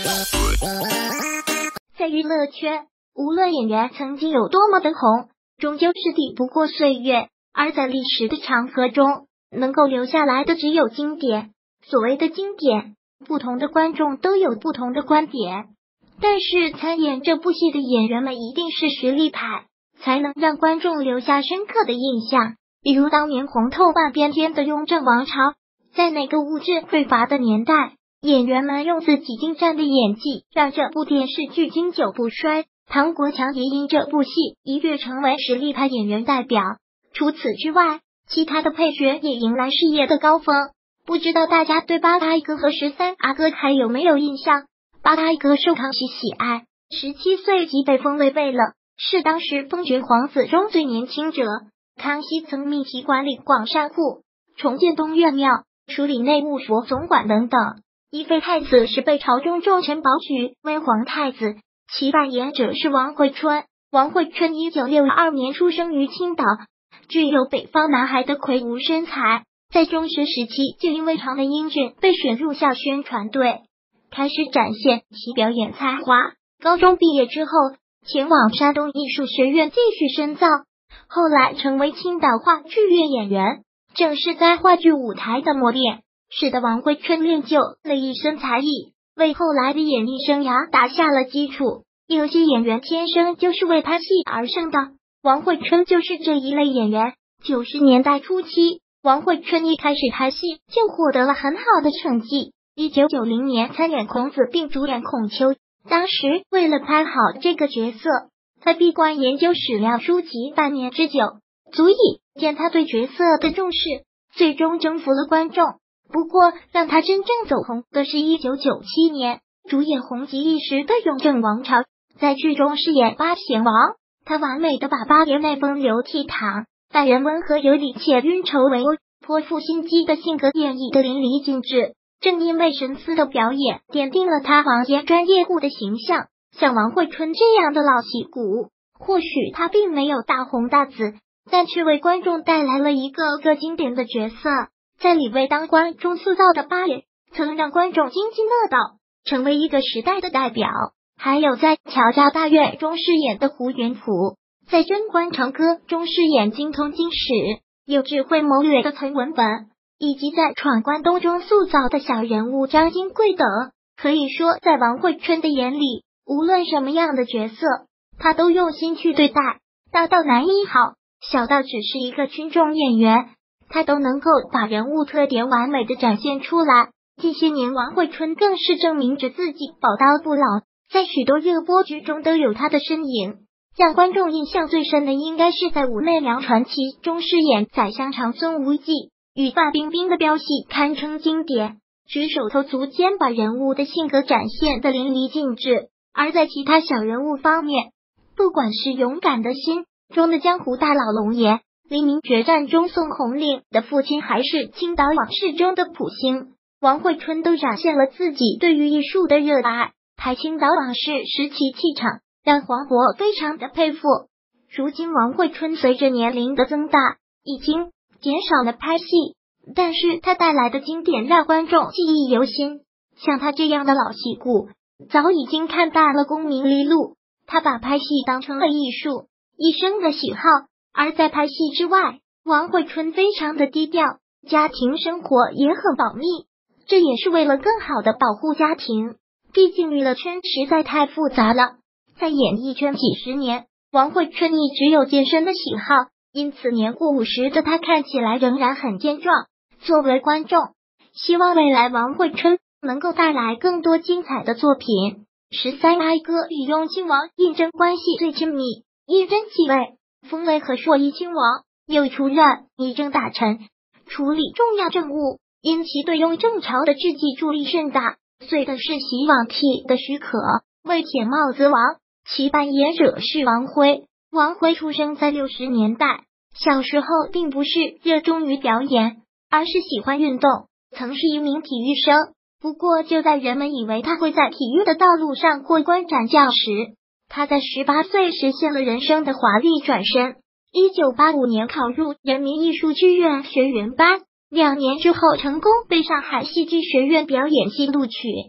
在娱乐圈，无论演员曾经有多么的红，终究是抵不过岁月，而在历史的长河中，能够留下来的只有经典。所谓的经典，不同的观众都有不同的观点，但是参演这部戏的演员们一定是实力派，才能让观众留下深刻的印象。比如当年红透半边天的雍正王朝，在那个物质匮乏的年代，演员们用自己精湛的演技，让这部电视剧经久不衰。唐国强也因这部戏一跃成为实力派演员代表。除此之外，其他的配角也迎来事业的高峰。不知道大家对八阿哥和13阿哥还有没有印象？八阿哥受康熙喜爱，17岁即被封为贝勒，是当时封爵皇子中最年轻者。康熙曾命其管理广善库，重建东岳庙，处理内务府总管等等。一妃太子是被朝中重臣保举为皇太子，其扮演者是王惠春。王惠春1962年出生于青岛，具有北方男孩的魁梧身材，在中学时期就因为长得英俊被选入校宣传队，开始展现其表演才华。高中毕业之后，前往山东艺术学院继续深造，后来成为青岛话剧院演员。正是在话剧舞台的磨练，使得王惠春练就了一身才艺，为后来的演艺生涯打下了基础。有些演员天生就是为拍戏而生的，王惠春就是这一类演员。90年代初期，王惠春一开始拍戏就获得了很好的成绩。1990年参演孔子并主演孔丘，当时为了拍好这个角色，他闭关研究史料书籍半年之久，足以见他对角色的重视，最终征服了观众。不过让他真正走红的是1997年主演红极一时的雍正王朝，在剧中饰演八贤王，他完美的把八爷那风流倜傥、待人温和有礼且运筹帷幄、颇富心机的性格演绎的淋漓尽致。正因为神似的表演，奠定了他王爷专业户的形象。像王惠春这样的老戏骨，或许他并没有大红大紫，但却为观众带来了一个个经典的角色。在李卫当官中塑造的八爷，曾让观众津津乐道，成为一个时代的代表。还有在乔家大院中饰演的胡元甫，在贞观长歌中饰演精通经史、有智慧谋略的陈文本，以及在闯关东中塑造的小人物张金贵等。可以说，在王惠春的眼里，无论什么样的角色，他都用心去对待，大到男一好，小到只是一个群众演员，他都能够把人物特点完美的展现出来。近些年，王惠春更是证明着自己宝刀不老，在许多热播剧中都有他的身影。让观众印象最深的应该是在《武内娘传奇》中饰演宰相长孙无忌，与范冰冰的飙戏堪称经典，举手投足间把人物的性格展现得淋漓尽致。而在其他小人物方面，不管是勇敢的心中的江湖大佬龙爷，黎明决战中宋红令的父亲，还是青岛往事中的普星，王惠春都展现了自己对于艺术的热爱。拍青岛往事时其气场让黄渤非常的佩服。如今王惠春随着年龄的增大，已经减少了拍戏，但是他带来的经典让观众记忆犹新。像他这样的老戏骨，早已经看淡了功名利禄，他把拍戏当成了艺术，一生的喜好。而在拍戏之外，王惠春非常的低调，家庭生活也很保密，这也是为了更好的保护家庭。毕竟娱乐圈实在太复杂了，在演艺圈几十年，王惠春一直有健身的喜好，因此年过50的他看起来仍然很健壮。作为观众，希望未来王惠春能够带来更多精彩的作品。13阿哥与雍亲王胤禛关系最亲密，胤禛继位，封为和硕一亲王，又出任议政大臣，处理重要政务，因其对雍正朝的治济助力甚大，遂的是袭王替的许可，为铁帽子王。其扮演者是王辉。王辉出生在60年代，小时候并不是热衷于表演，而是喜欢运动，曾是一名体育生。不过就在人们以为他会在体育的道路上过关斩将时，他在18岁实现了人生的华丽转身。1985年考入人民艺术剧院学员班，2年之后成功被上海戏剧学院表演系录取。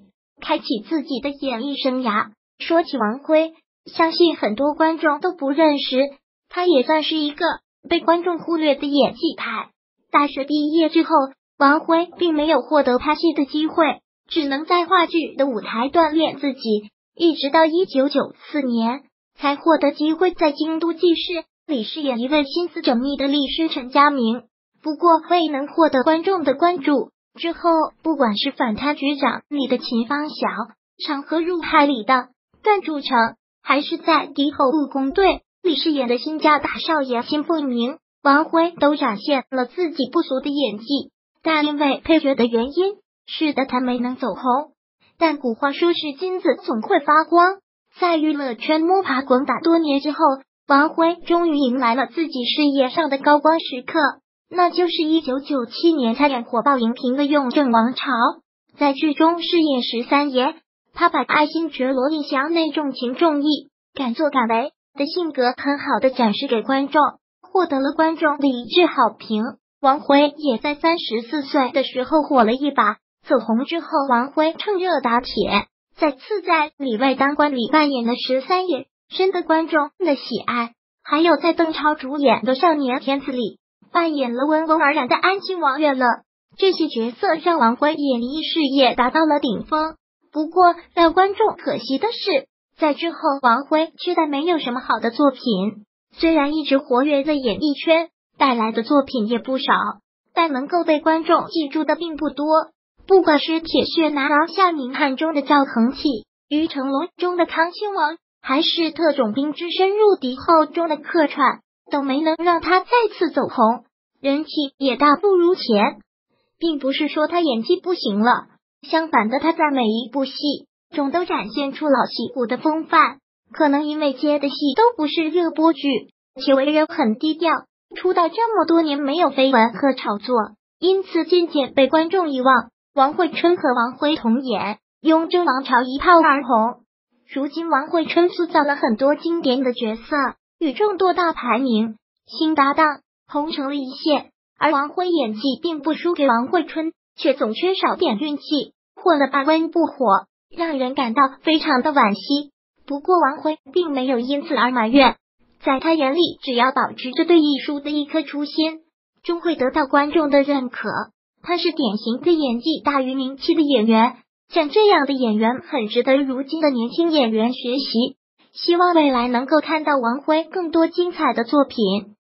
开启自己的演艺生涯。说起王辉，相信很多观众都不认识，他也算是一个被观众忽略的演技派。大学毕业之后，王辉并没有获得拍戏的机会，只能在话剧的舞台锻炼自己，一直到1994年才获得机会在京都记事里饰演一位心思缜密的律师陈家明。不过未能获得观众的关注，之后不管是反贪局长里的秦方晓，长河入海里的段铸成，还是在敌后务工队里饰演的新家大少爷辛凤鸣，王辉都展现了自己不俗的演技。但因为配角的原因，使得他没能走红。但古话说是金子总会发光，在娱乐圈摸爬滚打多年之后，王辉终于迎来了自己事业上的高光时刻，那就是1997年参演火爆荧屏的《雍正王朝》。在剧中饰演13爷，他把爱新觉罗丽祥那重情重义、敢作敢为的性格很好的展示给观众，获得了观众的一致好评。王辉也在34岁的时候火了一把，走红之后，王辉趁热打铁，再次在《里外当官》里扮演的13爷，深得观众的喜爱。还有在邓超主演的《少年天子》里扮演了温文尔雅的安亲王月乐，这些角色让王辉演艺事业达到了顶峰。不过让观众可惜的是，在之后王辉却再没有什么好的作品。虽然一直活跃在演艺圈，带来的作品也不少，但能够被观众记住的并不多。不管是铁血男儿夏明翰中的赵恒启，于成龙中的康亲王，还是特种兵之深入敌后中的客串，都没能让他再次走红，人气也大不如前。并不是说他演技不行了，相反的，他在每一部戏中都展现出老戏骨的风范。可能因为接的戏都不是热播剧，且为人很低调，出道这么多年没有绯闻和炒作，因此渐渐被观众遗忘。王慧春和王辉同演《雍正王朝》一炮而红。如今王慧春塑造了很多经典的角色，与众多大牌明星搭档，红成了一线。而王辉演技并不输给王慧春，却总缺少点运气，混了半温不火，让人感到非常的惋惜。不过王辉并没有因此而埋怨，在他眼里，只要保持着对艺术的一颗初心，终会得到观众的认可。他是典型的演技大于名气的演员，像这样的演员很值得如今的年轻演员学习。希望未来能够看到王辉更多精彩的作品。